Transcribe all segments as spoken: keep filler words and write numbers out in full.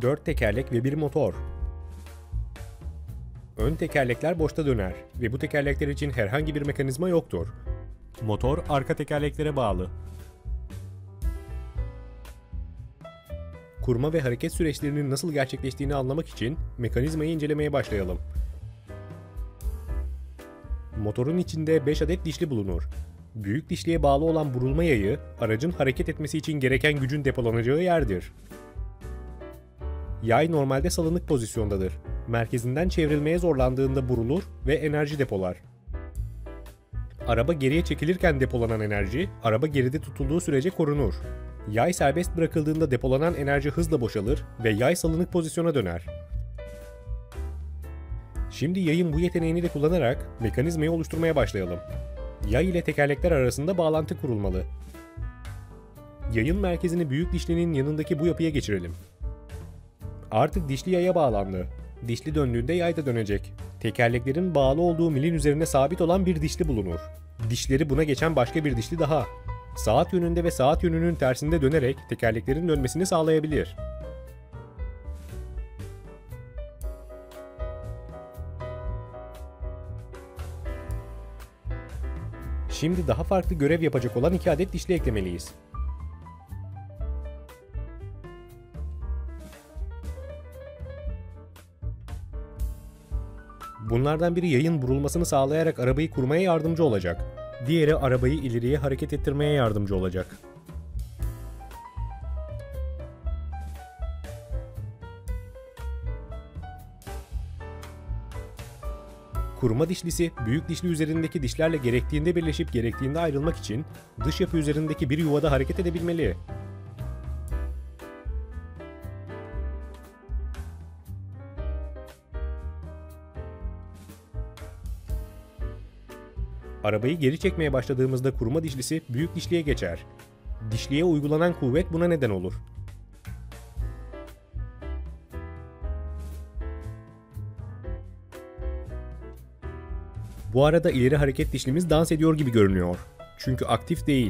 dört tekerlek ve bir motor. Ön tekerlekler boşta döner ve bu tekerlekler için herhangi bir mekanizma yoktur. Motor arka tekerleklere bağlı. Kurma ve hareket süreçlerinin nasıl gerçekleştiğini anlamak için mekanizmayı incelemeye başlayalım. Motorun içinde beş adet dişli bulunur. Büyük dişliye bağlı olan burulma yayı, aracın hareket etmesi için gereken gücün depolanacağı yerdir. Yay normalde salınık pozisyondadır. Merkezinden çevrilmeye zorlandığında burulur ve enerji depolar. Araba geriye çekilirken depolanan enerji, araba geride tutulduğu sürece korunur. Yay serbest bırakıldığında depolanan enerji hızla boşalır ve yay salınık pozisyona döner. Şimdi yayın bu yeteneğini de kullanarak mekanizmayı oluşturmaya başlayalım. Yay ile tekerlekler arasında bağlantı kurulmalı. Yayın merkezini büyük dişlinin yanındaki bu yapıya geçirelim. Artık dişli yaya bağlandı. Dişli döndüğünde yay da dönecek. Tekerleklerin bağlı olduğu milin üzerine sabit olan bir dişli bulunur. Dişleri buna geçen başka bir dişli daha. Saat yönünde ve saat yönünün tersinde dönerek tekerleklerin dönmesini sağlayabilir. Şimdi daha farklı görev yapacak olan iki adet dişli eklemeliyiz. Bunlardan biri yayın burulmasını sağlayarak arabayı kurmaya yardımcı olacak. Diğeri arabayı ileriye hareket ettirmeye yardımcı olacak. Kurma dişlisi, büyük dişli üzerindeki dişlerle gerektiğinde birleşip gerektiğinde ayrılmak için dış yapı üzerindeki bir yuvada hareket edebilmeli. Arabayı geri çekmeye başladığımızda kurma dişlisi büyük dişliye geçer. Dişliye uygulanan kuvvet buna neden olur. Bu arada ileri hareket dişlimiz dans ediyor gibi görünüyor. Çünkü aktif değil.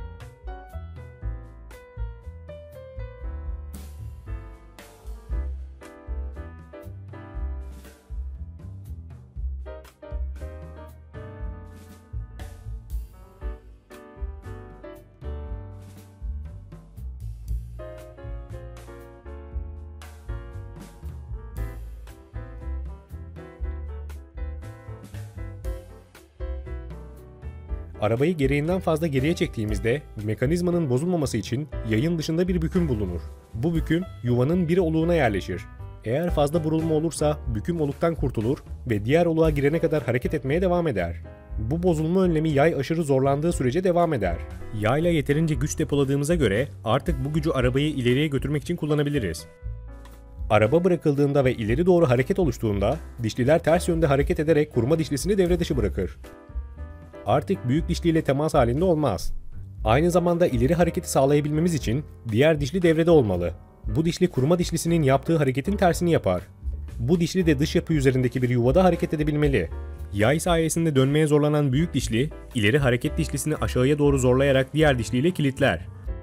Arabayı gereğinden fazla geriye çektiğimizde mekanizmanın bozulmaması için yayın dışında bir büküm bulunur. Bu büküm yuvanın bir oluğuna yerleşir. Eğer fazla burulma olursa büküm oluktan kurtulur ve diğer oluğa girene kadar hareket etmeye devam eder. Bu bozulma önlemi yay aşırı zorlandığı sürece devam eder. Yayla yeterince güç depoladığımıza göre artık bu gücü arabayı ileriye götürmek için kullanabiliriz. Araba bırakıldığında ve ileri doğru hareket oluştuğunda dişliler ters yönde hareket ederek kurma dişlisini devre dışı bırakır. Artık büyük dişliyle temas halinde olmaz. Aynı zamanda ileri hareketi sağlayabilmemiz için diğer dişli devrede olmalı. Bu dişli kurma dişlisinin yaptığı hareketin tersini yapar. Bu dişli de dış yapı üzerindeki bir yuvada hareket edebilmeli. Yay sayesinde dönmeye zorlanan büyük dişli, ileri hareket dişlisini aşağıya doğru zorlayarak diğer dişliyle kilitler.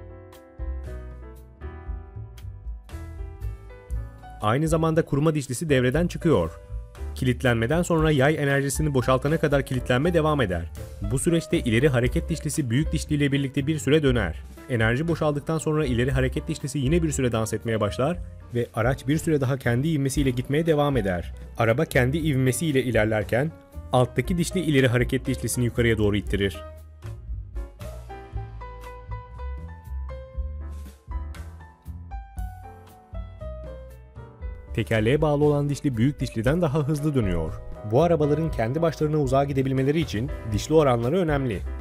Aynı zamanda kurma dişlisi devreden çıkıyor. Kilitlenmeden sonra yay enerjisini boşaltana kadar kilitlenme devam eder. Bu süreçte ileri hareket dişlisi büyük dişli ile birlikte bir süre döner. Enerji boşaldıktan sonra ileri hareket dişlisi yine bir süre dans etmeye başlar ve araç bir süre daha kendi ivmesiyle gitmeye devam eder. Araba kendi ivmesiyle ilerlerken alttaki dişli ileri hareket dişlisini yukarıya doğru ittirir. Tekerleğe bağlı olan dişli büyük dişliden daha hızlı dönüyor. Bu arabaların kendi başlarına uzağa gidebilmeleri için dişli oranları önemli.